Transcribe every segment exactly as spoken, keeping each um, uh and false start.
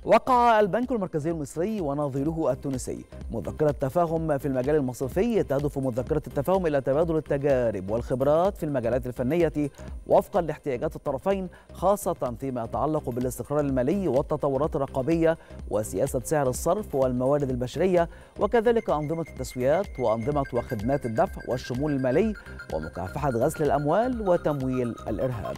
وقع البنك المركزي المصري ونظيره التونسي مذكرة تفاهم في المجال المصرفي تهدف مذكرة التفاهم إلى تبادل التجارب والخبرات في المجالات الفنية وفقا لاحتياجات الطرفين، خاصة فيما يتعلق بالاستقرار المالي والتطورات الرقابية وسياسة سعر الصرف والموارد البشرية، وكذلك أنظمة التسويات وأنظمة وخدمات الدفع والشمول المالي ومكافحة غسل الأموال وتمويل الإرهاب.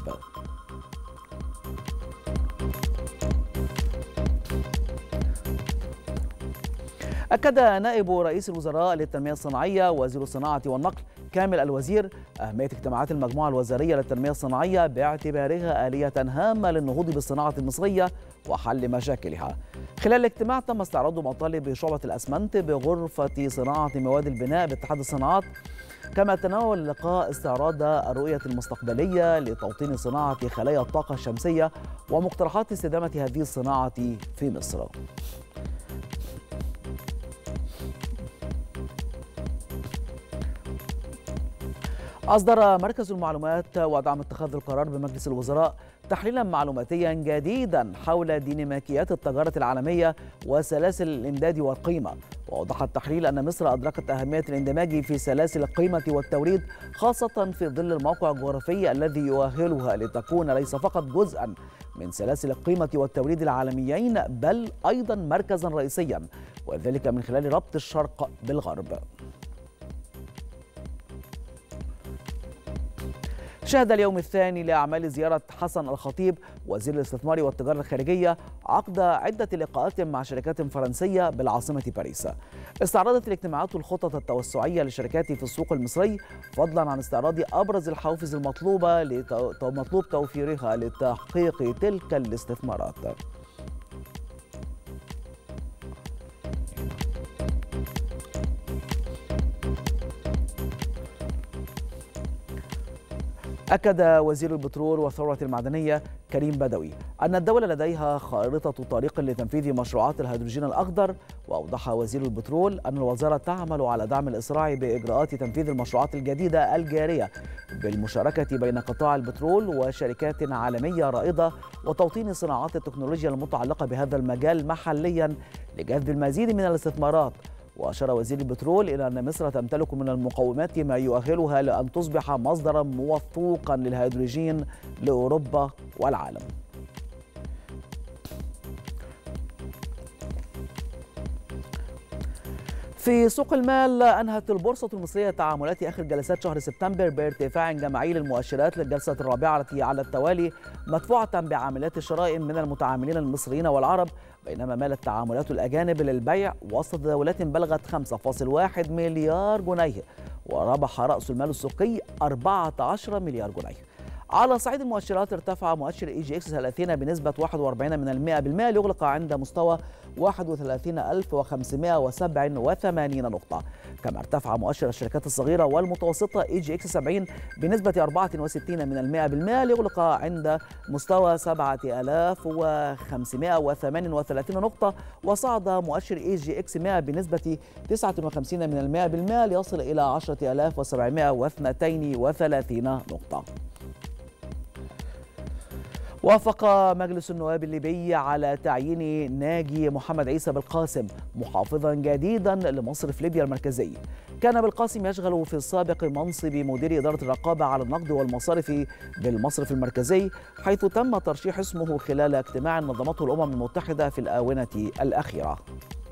أكد نائب رئيس الوزراء للتنمية الصناعية وزير الصناعة والنقل كامل الوزير أهمية اجتماعات المجموعة الوزارية للتنمية الصناعية باعتبارها آلية هامة للنهوض بالصناعة المصرية وحل مشاكلها. خلال الاجتماع تم استعراض مطالب شعبة الأسمنت بغرفة صناعة مواد البناء باتحاد الصناعات، كما تناول اللقاء استعراض الرؤية المستقبلية لتوطين صناعة خلايا الطاقة الشمسية ومقترحات استدامة هذه الصناعة في مصر. أصدر مركز المعلومات ودعم اتخاذ القرار بمجلس الوزراء تحليلا معلوماتيا جديدا حول ديناميكيات التجارة العالمية وسلاسل الإمداد والقيمة. وأوضح التحليل أن مصر أدركت أهمية الاندماج في سلاسل القيمة والتوريد، خاصة في ظل الموقع الجغرافي الذي يؤهلها لتكون ليس فقط جزءا من سلاسل القيمة والتوريد العالميين بل أيضا مركزا رئيسيا، وذلك من خلال ربط الشرق بالغرب. شهد اليوم الثاني لأعمال زيارة حسن الخطيب وزير الاستثمار والتجارة الخارجية عقد عدة لقاءات مع شركات فرنسية بالعاصمة باريس. استعرضت الاجتماعات الخطط التوسعية للشركات في السوق المصري، فضلا عن استعراض أبرز الحوافز المطلوبة مطلوب توفيرها لتحقيق تلك الاستثمارات. أكد وزير البترول والثروة المعدنية كريم بدوي أن الدولة لديها خارطة طريق لتنفيذ مشروعات الهيدروجين الأخضر. وأوضح وزير البترول أن الوزارة تعمل على دعم الإسراع بإجراءات تنفيذ المشروعات الجديدة الجارية بالمشاركة بين قطاع البترول وشركات عالمية رائدة وتوطين صناعات التكنولوجيا المتعلقة بهذا المجال محليا لجذب المزيد من الاستثمارات. وأشار وزير البترول إلى أن مصر تمتلك من المقومات ما يؤهلها لأن تصبح مصدرا موثوقا للهيدروجين لأوروبا والعالم. في سوق المال، أنهت البورصة المصرية تعاملات آخر جلسات شهر سبتمبر بارتفاع جماعي للمؤشرات للجلسة الرابعة على التوالي، مدفوعة بعاملات الشراء من المتعاملين المصريين والعرب، بينما مالت تعاملات الأجانب للبيع وسط تداولات بلغت خمسة فاصلة واحد مليار جنيه، وربح رأس المال السوقي أربعة عشر مليار جنيه. على صعيد المؤشرات، ارتفع مؤشر اي جي اكس ثلاثين بنسبة واحد وأربعين من المئة بالمئة ليغلق عند مستوى واحد وثلاثين ألف وخمسمئة وسبعة وثمانين نقطة. كما ارتفع مؤشر الشركات الصغيرة والمتوسطة اي جي اكس سبعين بنسبة أربعة وستين من المئة بالمئة ليغلق عند مستوى سبعة آلاف وخمسمئة وثمانية وثلاثين نقطة. وصعد مؤشر اي جي اكس مئة بنسبة تسعة وخمسين من المئة بالمئة ليصل إلى عشرة آلاف وسبعمئة واثنين وثلاثين نقطة. وافق مجلس النواب الليبي على تعيين ناجي محمد عيسى بالقاسم محافظا جديدا لمصرف ليبيا المركزي. كان بالقاسم يشغل في السابق منصب مدير إدارة الرقابة على النقد والمصارف بالمصرف المركزي، حيث تم ترشيح اسمه خلال اجتماع نظمته الأمم المتحدة في الآونة الأخيرة.